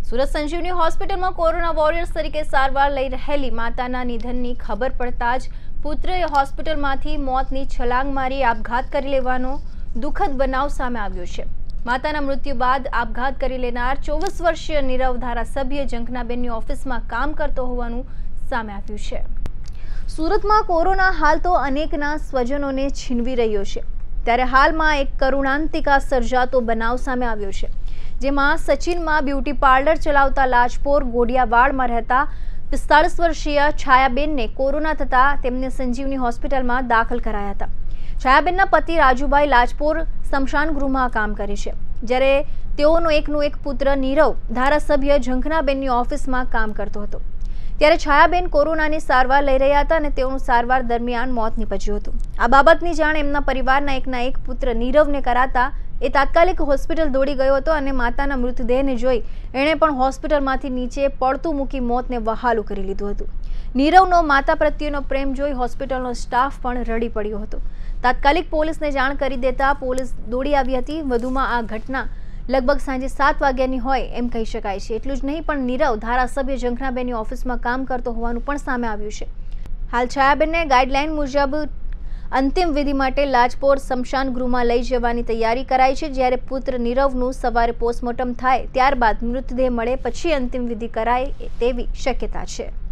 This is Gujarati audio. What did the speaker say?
સુરત સંજીવની હોસ્પિટલમાં કોરોના વોરિયર્સ તરીકે સારવાર લઈ રહેલી માતાના નિધનની ખબર પડતા જ પુત્રએ હોસ્પિટલમાંથી મોતની છલાંગ મારી આપઘાત કરી લેવાનો દુઃખદ બનાવ સામે આવ્યો છે। માતાના મૃત્યુ બાદ આપઘાત કરી લેનાર 24 વર્ષીય નીરવ ધારાસભ્ય જંખનાબેનની ઓફિસમાં કામ કરતો હોવાનું સામે આવ્યું છે। સુરતમાં કોરોના હાલ તો અનેકના સ્વજનોને છીનવી રહ્યો છે, ત્યારે હાલમાં એક કરુણાંતિકા સર્જાતો બનાવ સામે આવ્યો છે, જેમાં સચિનમાં બ્યુટી પાર્લર ચલાવતા લાજપોર ગોડિયાવાડમાં રહેતા 45 વર્ષીય છાયાબેનને કોરોના થતા તેમને સંજીવની હોસ્પિટલમાં દાખલ કરાયા હતા। છાયાબેનના પતિ રાજુભાઈ લાજપોર સ્મશાન ગૃહમાં કામ કરે છે, જ્યારે તેઓનો એકનો એક પુત્ર નીરવ ધારાસભ્ય જંખનાબેનની ઓફિસમાં કામ કરતો હતો। ત્યારે છાયાબેન કોરોનાની સારવાર લઈ રહ્યા હતા અને તેઓનું સારવાર દરમિયાન મોત નીપજ્યું હતું। આ બાબતની જાણ એમના પરિવારના એકના એક પુત્ર નીરવને કરાતા એ તાત્કાલિક હોસ્પિટલ દોડી ગયો હતો અને માતાના મૃતદેહને જોઈ એણે પણ હોસ્પિટલમાંથી નીચે પડતું મૂકી મોતને વહાલું કરી લીધું હતું। નીરવનો માતા પ્રત્યેનો પ્રેમ જોઈ હોસ્પિટલનો સ્ટાફ પણ રડી પડ્યો હતો। તાત્કાલિક પોલીસને જાણ કરી દેતા પોલીસ દોડી આવી હતી। વધુમાં આ ઘટના લગભગ સાંજે 7 વાગ્યાની હોય એમ કહી શકાય છે। એટલું જ નહીં, પણ નીરવ ધારાસભ્ય જંખનાબેનની ઓફિસમાં કામ કરતો હોવાનું પણ સામે આવ્યું છે। હાલ છાયાબેનને ગાઈડલાઈન મુજબ અંતિમ વિધિ માટે લાજપોર સ્મશાન ગૃહમાં લઈ જવાની તૈયારી કરાઈ છે, જ્યારે પુત્ર નીરવનું સવારે પોસ્ટમોર્ટમ થાય ત્યારબાદ મૃતદેહ મળે પછી અંતિમ વિધિ કરાય તેવી શક્યતા છે।